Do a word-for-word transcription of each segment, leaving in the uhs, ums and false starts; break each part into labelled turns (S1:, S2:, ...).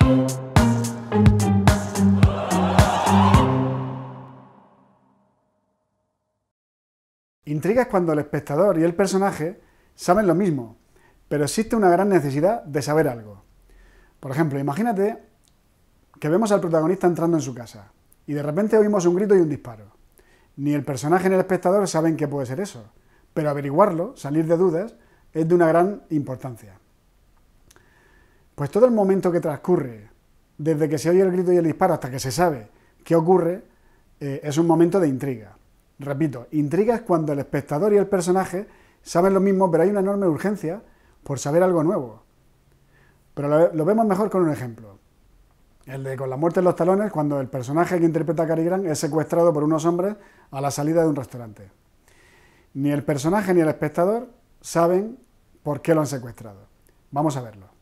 S1: Intriga es cuando el espectador y el personaje saben lo mismo, pero existe una gran necesidad de saber algo. Por ejemplo, imagínate que vemos al protagonista entrando en su casa y de repente oímos un grito y un disparo. Ni el personaje ni el espectador saben qué puede ser eso, pero averiguarlo, salir de dudas, es de una gran importancia. Pues todo el momento que transcurre, desde que se oye el grito y el disparo hasta que se sabe qué ocurre, eh, es un momento de intriga. Repito, intriga es cuando el espectador y el personaje saben lo mismo, pero hay una enorme urgencia por saber algo nuevo. Pero lo, lo vemos mejor con un ejemplo. El de Con la muerte en los talones, cuando el personaje que interpreta a Cary Grant es secuestrado por unos hombres a la salida de un restaurante. Ni el personaje ni el espectador saben por qué lo han secuestrado. Vamos a verlo.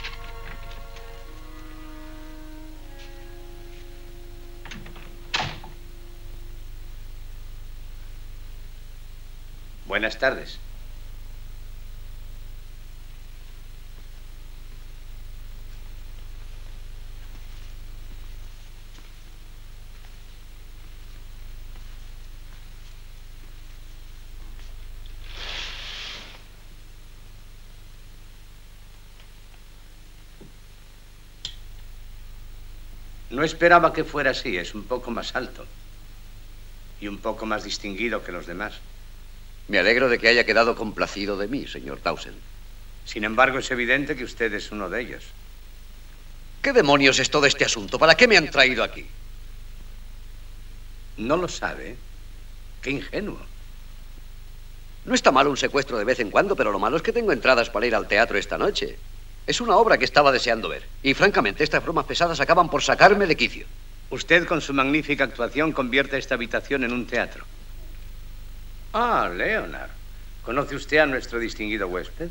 S2: Buenas tardes. No esperaba que fuera así, es un poco más alto y un poco más distinguido que los demás.
S3: Me alegro de que haya quedado complacido de mí, señor Townsend.
S2: Sin embargo, es evidente que usted es uno de ellos.
S3: ¿Qué demonios es todo este asunto? ¿Para qué me han traído aquí?
S2: ¿No lo sabe? ¡Qué ingenuo!
S3: No está mal un secuestro de vez en cuando, pero lo malo es que tengo entradas para ir al teatro esta noche. Es una obra que estaba deseando ver. Y francamente, estas bromas pesadas acaban por sacarme de quicio.
S2: Usted, con su magnífica actuación, convierte esta habitación en un teatro. Ah, Leonard. ¿Conoce usted a nuestro distinguido huésped?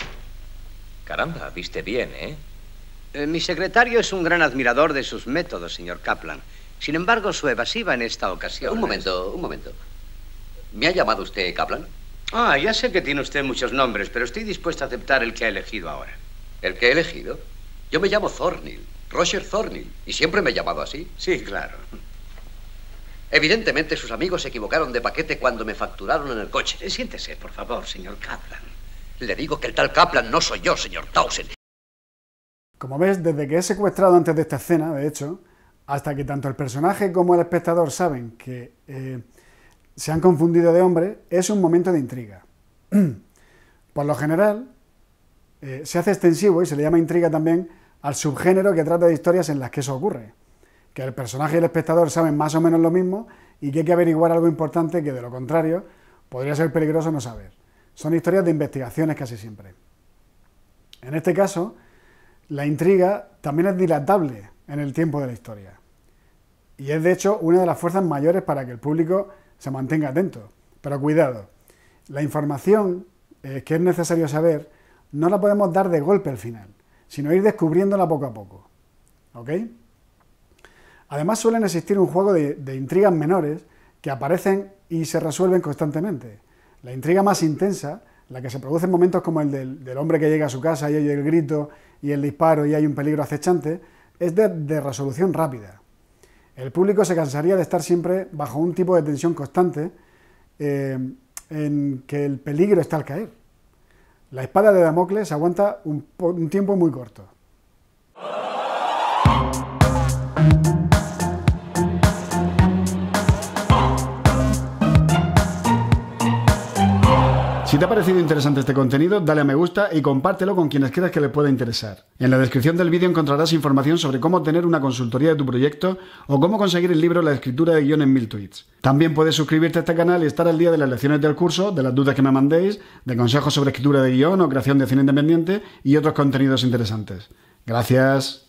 S4: Caramba, viste bien, ¿eh?
S2: Eh, mi secretario es un gran admirador de sus métodos, señor Kaplan. Sin embargo, su evasiva en esta ocasión...
S3: Un momento, es... un momento. ¿Me ha llamado usted Kaplan?
S2: Ah, ya sé que tiene usted muchos nombres, pero estoy dispuesto a aceptar el que ha elegido ahora.
S3: ¿El que he elegido? Yo me llamo Thornhill, Roger Thornhill, y siempre me he llamado así.
S2: Sí, claro.
S3: Evidentemente sus amigos se equivocaron de paquete cuando me facturaron en el coche.
S2: Eh, siéntese, por favor, señor Kaplan.
S3: Le digo que el tal Kaplan no soy yo, señor Townsend.
S1: Como ves, desde que he secuestrado antes de esta escena, de hecho, hasta que tanto el personaje como el espectador saben que eh, se han confundido de hombre, es un momento de intriga. Por lo general, eh, se hace extensivo y se le llama intriga también al subgénero que trata de historias en las que eso ocurre. Que el personaje y el espectador saben más o menos lo mismo y que hay que averiguar algo importante que, de lo contrario, podría ser peligroso no saber. Son historias de investigaciones casi siempre. En este caso, la intriga también es dilatable en el tiempo de la historia. Y es, de hecho, una de las fuerzas mayores para que el público se mantenga atento. Pero cuidado, la información eh, que es necesario saber no la podemos dar de golpe al final, sino ir descubriéndola poco a poco. ¿Ok? Además, suelen existir un juego de, de intrigas menores que aparecen y se resuelven constantemente. La intriga más intensa, la que se produce en momentos como el del, del hombre que llega a su casa y oye el grito y el disparo y hay un peligro acechante, es de, de resolución rápida. El público se cansaría de estar siempre bajo un tipo de tensión constante eh, en que el peligro está al caer. La espada de Damocles aguanta un, un tiempo muy corto. Si te ha parecido interesante este contenido, dale a me gusta y compártelo con quienes creas que les pueda interesar. En la descripción del vídeo encontrarás información sobre cómo obtener una consultoría de tu proyecto o cómo conseguir el libro La escritura de guión en mil tweets. También puedes suscribirte a este canal y estar al día de las lecciones del curso, de las dudas que me mandéis, de consejos sobre escritura de guión o creación de cine independiente y otros contenidos interesantes. Gracias.